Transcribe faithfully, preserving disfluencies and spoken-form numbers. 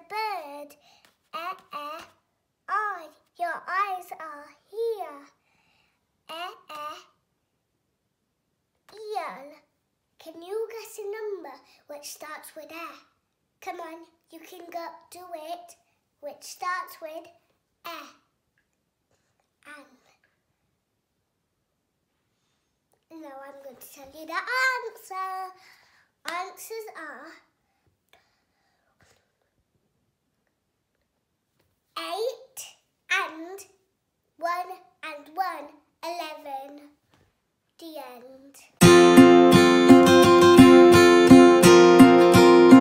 bird. Eh, eh, eye. Your eyes are here. Eh, eh, eel. Can you guess a number which starts with eh? Come on, you can go do it. Which starts with eh. And now I'm going to tell you the answer. Answers are